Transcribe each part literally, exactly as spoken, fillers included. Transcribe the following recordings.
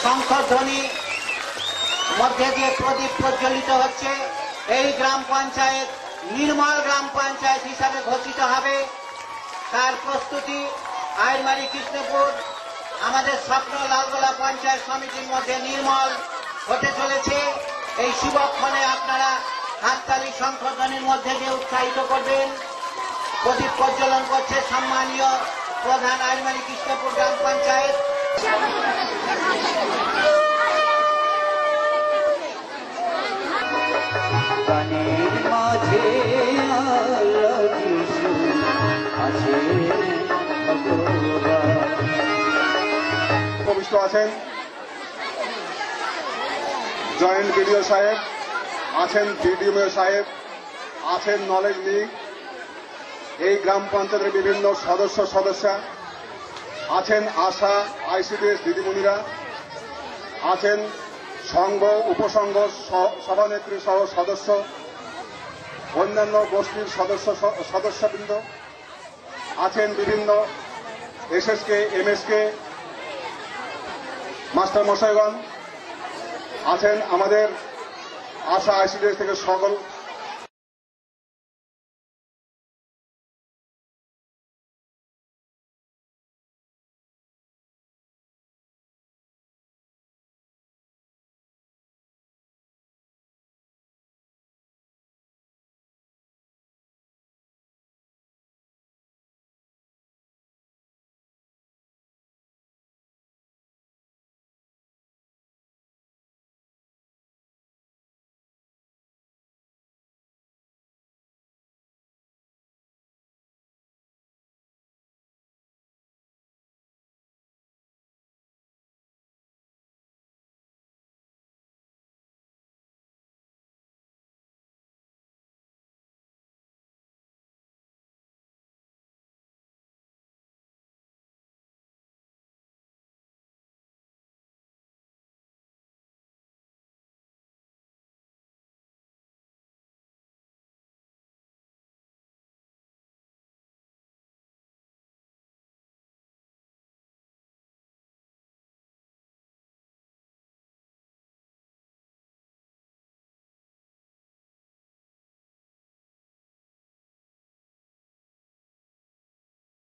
শঙ্খধ্বনি মধ্যে দিয়ে প্রদীপ প্রজ্বলিত হচ্ছে। এই গ্রাম পঞ্চায়েত নির্মল গ্রাম পঞ্চায়েত হিসাবে ঘোষিত হবে। তার প্রস্তুতি আইরমারি কৃষ্ণপুর আমাদের স্বপ্ন লালগোলা পঞ্চায়েত সমিতির মধ্যে নির্মল হতে চলেছে। এই শুভক্ষণে আপনারা হাততালি শঙ্খধ্বনির মধ্যে দিয়ে উৎসাহিত করবেন। প্রদীপ প্রজ্বলন করছে সম্মানীয় প্রধান আইরমারি কৃষ্ণপুর গ্রাম পঞ্চায়েত। উপবিষ্ট আছেন জয়েন্ট বিডিও সাহেব, আছেন বিডিও সাহেব, আছেন নলেজ লীগ, এই গ্রাম পঞ্চায়েতের বিভিন্ন সদস্য সদস্যা আছেন, আশা আইসিডিএস দিদিমণিরা আছেন, সংঘ উপসংঘ সভানেত্রী সহ সদস্য, অন্যান্য গোষ্ঠীর সদস্য সদস্যবৃন্দ আছেন, বিভিন্ন এসএসকে এমএসকে মাস্টার মশাইগণ আছেন, আমাদের আশা আইসিডিএস থেকে সকল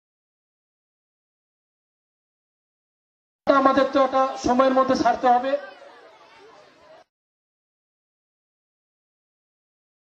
আমাদের তো একটা সময়ের মধ্যে ছাড়তে হবে।